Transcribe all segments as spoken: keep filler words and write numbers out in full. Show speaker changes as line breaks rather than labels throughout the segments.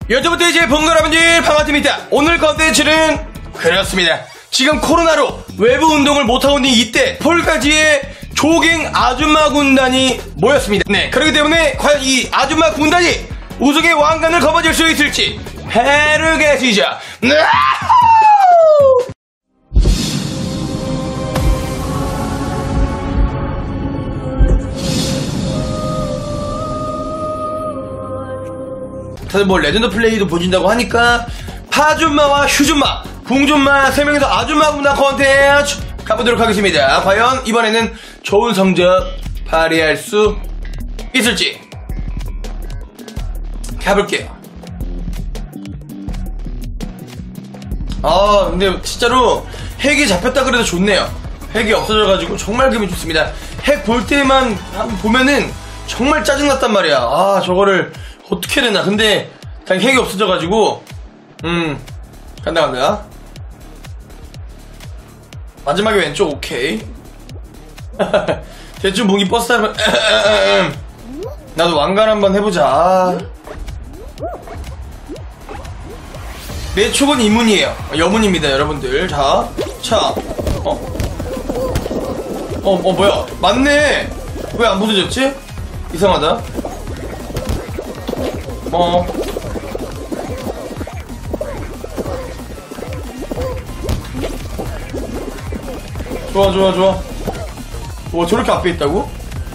여자부터 이제 본거 여러분들 반갑습니다. 오늘 컨텐츠는 그렇습니다. 지금 코로나로 외부 운동을 못하고 있는 이때 폴가지의 조깅 아줌마 군단이 모였습니다. 네, 그렇기 때문에 과연 이 아줌마 군단이 우승의 왕관을 거머쥘 수 있을지 해르게시죠. 다들 뭐 레전드 플레이도 보신다고 하니까 파줌마와 휴줌마, 궁줌마 세 명이서 아줌마 군단 컨텐츠 가보도록 하겠습니다. 과연 이번에는 좋은 성적 발휘할 수 있을지 가볼게요. 아 근데 진짜로 핵이 잡혔다 그래도 좋네요. 핵이 없어져가지고 정말 기분이 좋습니다. 핵 볼 때만 보면은 정말 짜증났단 말이야. 아 저거를 어떻게 해야 되나. 근데 그냥 핵이 없어져가지고 음 간다 간다. 마지막에 왼쪽 오케이. 대충 무기 버스 타면 나도 왕관 한번 해보자. 내 촉은 이문이에요. 여문입니다 여러분들. 자, 자, 어, 어, 어 뭐야? 맞네. 왜 안 부서졌지? 이상하다. 어. 좋아 좋아 좋아. 와 저렇게 앞에 있다고?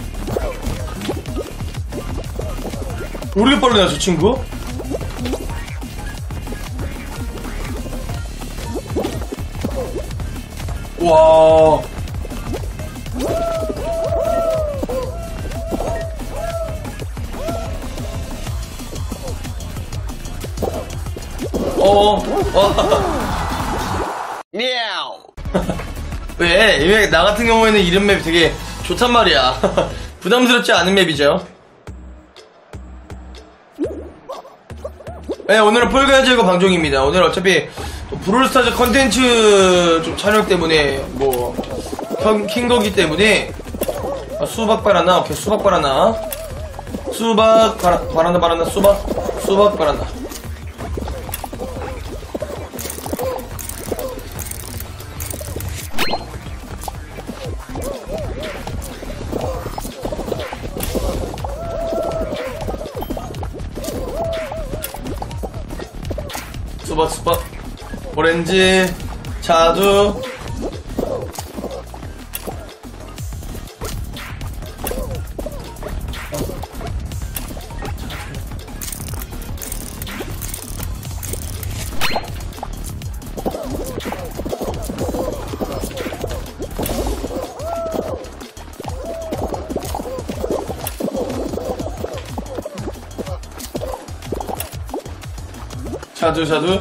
왜 이렇게 빠르냐 저 친구? 와. 어, 와. 왜? 왜, 나 같은 경우에는 이런 맵 되게 좋단 말이야. 부담스럽지 않은 맵이죠. 네, 오늘은 폴가이즈고 방송입니다. 오늘 어차피 브롤스타즈 컨텐츠 좀 촬영 때문에 뭐, 킨 거기 때문에 수박 바라나, 오케이, 수박 바라나. 수박 바라, 바라나, 바라나, 수박, 수박 바라나. 수박 수박 오렌지 자두 자두 자두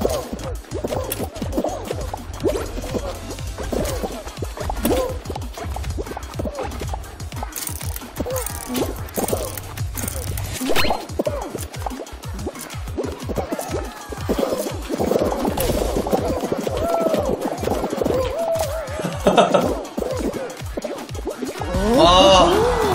와.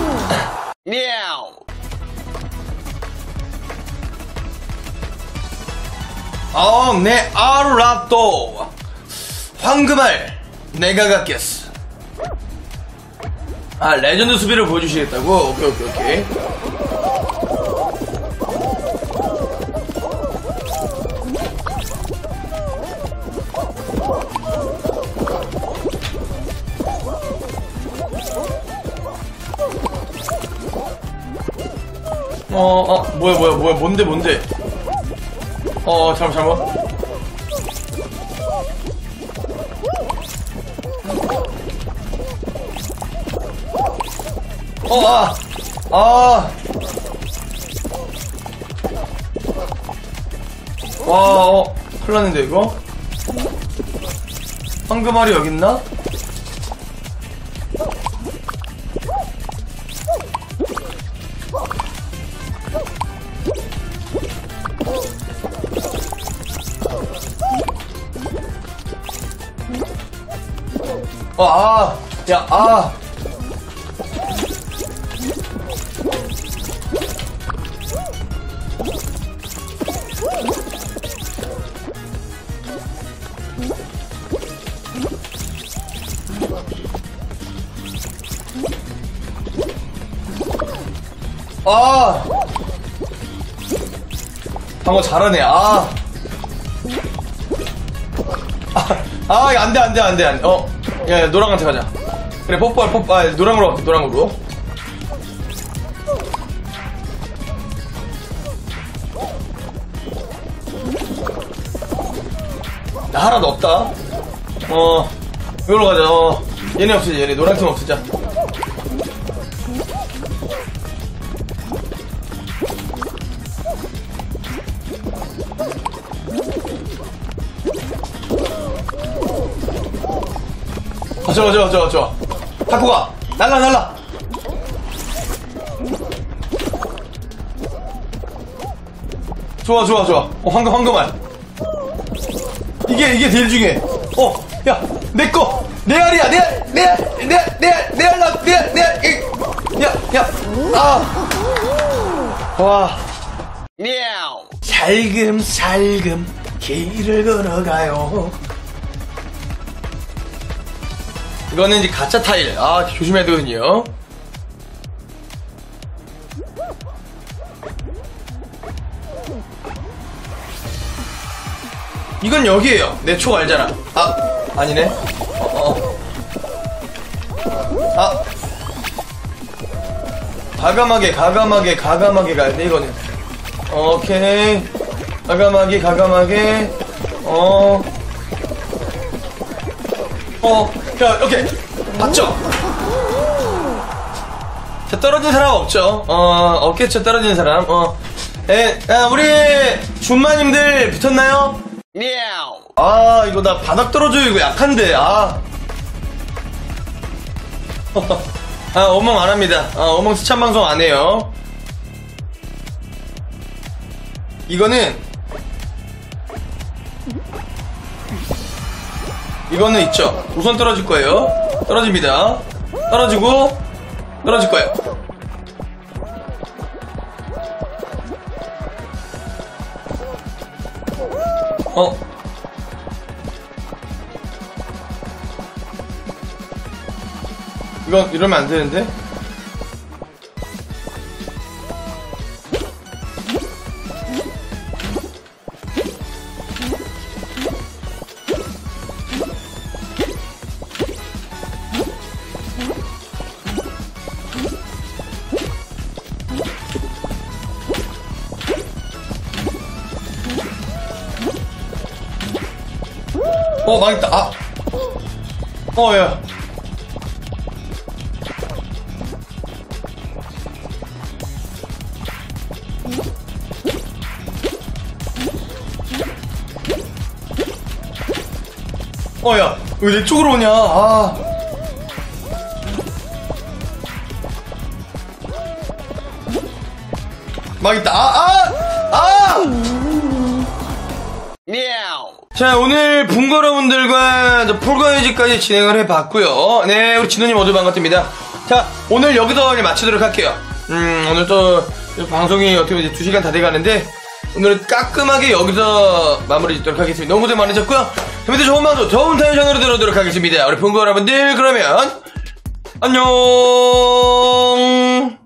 어, 내 아루라또 황금알 내가 갖겠어. 아 레전드 수비를 보여주시겠다고? 오케이 오케이 오케이. 어, 어, 뭐야, 뭐야, 뭐야, 뭔데, 뭔데? 어, 잘못, 잘못. 어, 아, 아. 와, 어, 큰일 났는데, 이거? 황금알이 여기 있나? 어, 아, 야, 아. 아. 방어 잘하네. 아. 아, 아, 안 돼, 안 돼, 안 돼, 안 돼. 어. 야, 야, 노랑한테 가자. 그래, 뽀뽀, 뽀뽀, 아, 노랑으로 갈게, 노랑으로. 나 하나도 없다. 어, 이걸로 가자. 어, 얘네 없으자, 얘네. 노란 팀 없으자. 아, 좋아, 좋아, 좋아, 좋아. 갖고 가. 날라, 날라. 좋아, 좋아, 좋아. 어, 황금, 황금알. 이게, 이게 제일 중요해. 어, 야, 내 거. 내 알이야, 내 알, 내 알, 내 알, 내 알, 내 알, 내 알, 내 알, 내 알, 야, 야, 아. 와. 미야오. 살금살금 길을 걸어가요. 이거는 이제 가짜 타일. 아, 조심해야 되거든요. 이건 여기에요. 내 촉 알잖아. 아, 아니네. 어, 어. 아. 가감하게, 가감하게, 가감하게 가야 돼, 이거는. 오케이. 가감하게, 가감하게. 어. 어. 야, 오케이. 봤죠? 자, 떨어진 사람 없죠? 어, 없겠죠, 떨어진 사람. 어. 에, 야, 우리, 준마님들 붙었나요? 아, 이거 나 바닥 떨어져요. 이거 약한데, 아. 아, 어멍 안 합니다. 아, 어멍 시참방송 안 해요. 이거는, 이거는 있죠. 우선 떨어질 거예요. 떨어집니다. 떨어지고, 떨어질 거예요. 어? 이건 이러면 안 되는데? 어, 망했다. 아. 어, 야. 어, 야. 왜 내 쪽으로 오냐. 아. 망했다. 아, 아! 아! 자, 오늘 붕거러분들과 폴가이즈까지 진행을 해봤고요. 네, 우리 진우님 모두 반갑습니다. 자, 오늘 여기서 마치도록 할게요. 음, 오늘 또 방송이 어떻게 보면 두 시간 다 돼가는데 오늘은 깔끔하게 여기서 마무리 짓도록 하겠습니다. 너무 고생 많으셨고요. 저희도 좋은 방송, 좋은 텐션으로 들어오도록 하겠습니다. 우리 붕거러분들, 그러면 안녕.